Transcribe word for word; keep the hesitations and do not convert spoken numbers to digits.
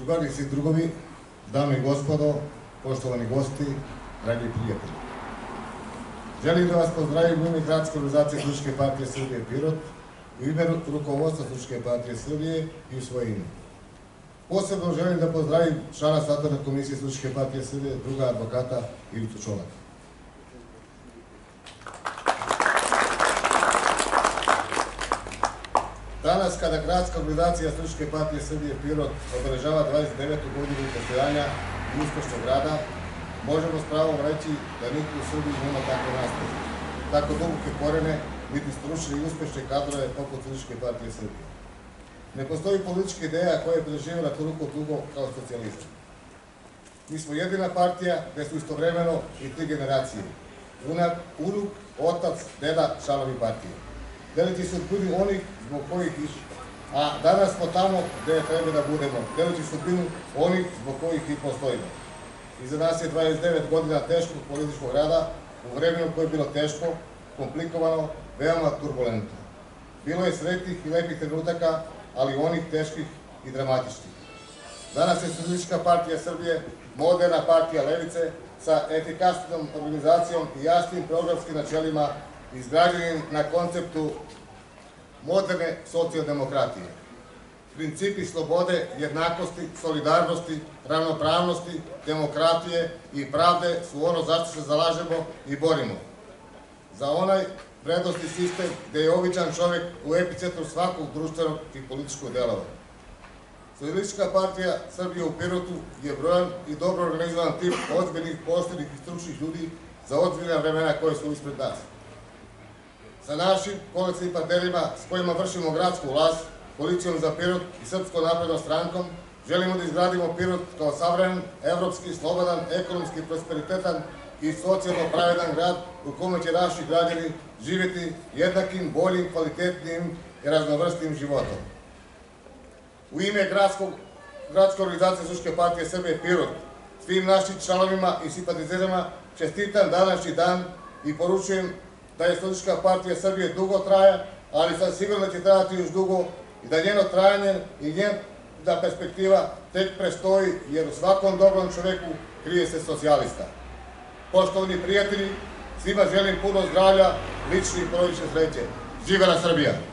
Drugarice i drugovi, dame i gospodo, poštovani gosti, dragi prijatelji. Želim da vas pozdravim u ime Gradske organizacije Socijalističke partije Srbije Pirot, u ime rukovodstva Socijalističke partije Srbije i u svoje ime. Posebno želim da pozdravim člana Sastavne komisije Socijalističke partije Srbije, druga advokata Ivicu Čolaka. Danas, kada Gradska organizacija Socijalističke partije Srbije Pirot obeležava dvadeset devetu godinu postojanja i uspešnog rada, možemo s pravom reći da niko u Srbiji nema takve nastaje, tako duboke korene, niti stručne i uspešne kadrove poput Socijalističke partije Srbije. Ne postoji politička ideja koja je preživjela toliko dugo kao socijalizam. Mi smo jedina partija gde su istovremeno i tri generacije. Unuk, otac, deda, članovi partije. Delići sudbinu onih zbog kojih ih, a danas smo tamo gde treba da budemo, delići sudbinu onih zbog kojih i postojimo. Iza nas je dvadeset devet godina teškog političkog rada, u vremenu koje je bilo teško, komplikovano, veoma turbulentno. Bilo je sretnih i lepih trenutaka, ali onih teških i dramatičnih. Danas je Socijalistička partija Srbije moderna partija levice sa efikasnom organizacijom i jasnim programskim načelima izgrađenim na konceptu moderne socijaldemokratije. Principi slobode, jednakosti, solidarnosti, ravnopravnosti, demokratije i pravde su ono zašto se zalažemo i borimo. Za onaj vrednosni sistem gde je običan čovek u epicentru svakog društvenog i političkog delovanja. Socijalistička partija Srbije u Pirotu je brojan i dobro organizovan tim ozbiljnih, poštenih i stručnih ljudi za ozbiljna vremena koje su ispred nas. Sa našim koalicijnim partnerima s kojima vršimo gradsku vlast, Koalicijom za Pirot i Srpskom naprednom strankom, želimo da izgradimo Pirot kao savremen, evropski, slobodan, ekonomski prosperitetan i socijalno pravedan grad u kome će naši građani živjeti jednakim, boljim, kvalitetnim i raznovrstim životom. U ime Gradske organizacije Socijalističke partije Srbije Pirot, svim našim članovima i simpatizerima čestitam današnji dan i poručujem da je Socijalistička partija Srbije dugo traja, ali sam siguran da će trajati još dugo i da njeno trajanje i njena perspektiva tek prestoji, jer u svakom dobrom čoveku krije se socijalista. Poštovani prijatelji, svima želim puno zdravlja, lične i porodične sreće. Živela Srbija!